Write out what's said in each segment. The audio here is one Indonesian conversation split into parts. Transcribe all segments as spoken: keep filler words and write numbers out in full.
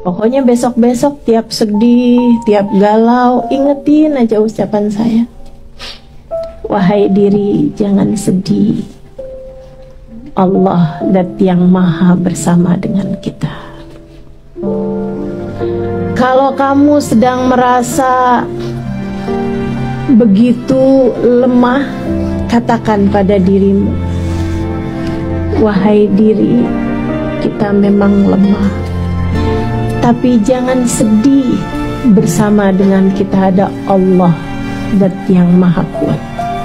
Pokoknya besok-besok tiap sedih, tiap galau, ingetin aja ucapan saya. Wahai diri, jangan sedih. Allah Dat yang Maha bersama dengan kita. Kalau kamu sedang merasa begitu lemah, katakan pada dirimu, wahai diri, kita memang lemah, tapi jangan sedih. Bersama dengan kita ada Allah Dat yang Maha Kuat.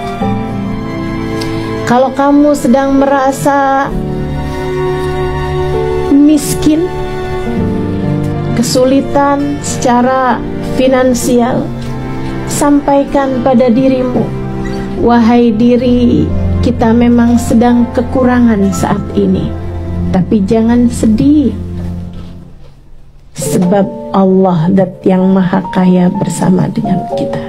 Kalau kamu sedang merasa miskin, kesulitan secara finansial, sampaikan pada dirimu, wahai diri, kita memang sedang kekurangan saat ini, tapi jangan sedih, sebab Allah Dat yang Maha Kaya bersama dengan kita.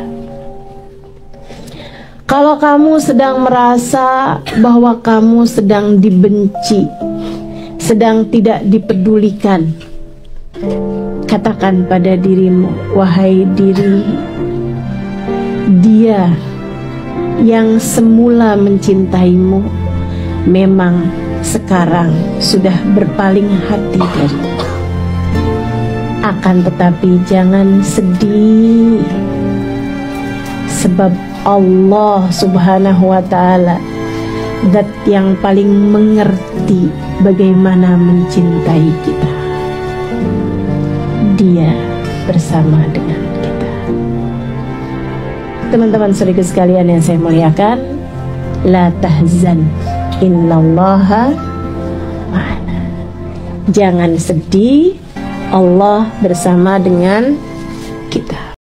Kalau kamu sedang merasa bahwa kamu sedang dibenci, sedang tidak dipedulikan, katakan pada dirimu, wahai diri, Dia yang semula mencintaimu memang sekarang sudah berpaling hati darimu. Akan tetapi jangan sedih, sebab Allah Subhanahu wa Ta'ala Dat yang paling mengerti bagaimana mencintai kita. Dia bersama dengan kita. Teman-teman saudara sekalian yang saya muliakan, la tahzan innallaha ma'ana. Jangan sedih, Allah bersama dengan kita.